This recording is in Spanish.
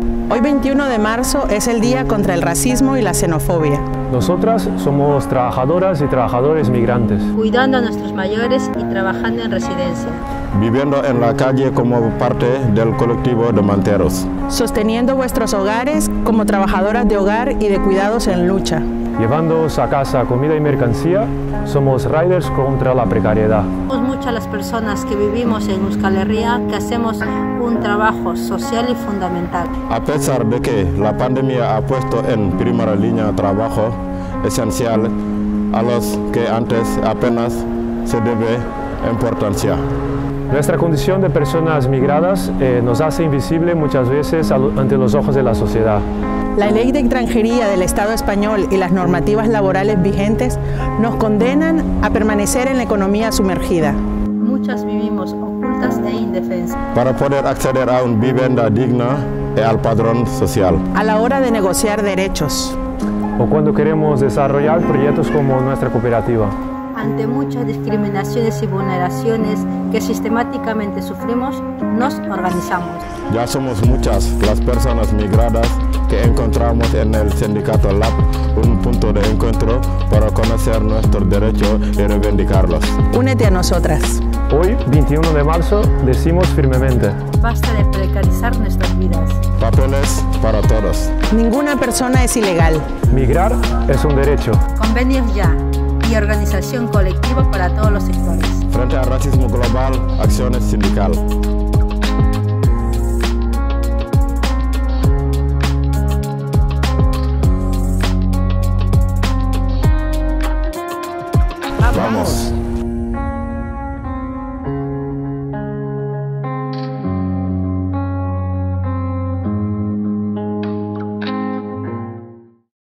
Hoy 21 de marzo es el Día contra el Racismo y la Xenofobia. Nosotras somos trabajadoras y trabajadores migrantes. Cuidando a nuestros mayores y trabajando en residencia. Viviendo en la calle como parte del colectivo de manteros. Sosteniendo vuestros hogares como trabajadoras de hogar y de cuidados en lucha. Llevándoos a casa comida y mercancía, somos riders contra la precariedad. Somos muchas las personas que vivimos en Euskal Herria que hacemos un trabajo social y fundamental. A pesar de que la pandemia ha puesto en primera línea trabajo esencial a los que antes apenas se debe importancia. Nuestra condición de personas migradas nos hace invisible muchas veces ante los ojos de la sociedad. La ley de extranjería del Estado español y las normativas laborales vigentes nos condenan a permanecer en la economía sumergida. Muchas vivimos ocultas e indefensas. Para poder acceder a una vivienda digna y al padrón social. A la hora de negociar derechos. O cuando queremos desarrollar proyectos como nuestra cooperativa. Ante muchas discriminaciones y vulneraciones que sistemáticamente sufrimos, nos organizamos. Ya somos muchas las personas migradas que encontramos en el sindicato LAB un punto de encuentro para conocer nuestros derechos y reivindicarlos. Únete a nosotras. Hoy, 21 de marzo, decimos firmemente: basta de precarizar nuestras vidas. Papeles para todos. Ninguna persona es ilegal. Migrar es un derecho. Convenios ya y organización colectiva para todos los sectores. Frente al racismo global, acciones sindical.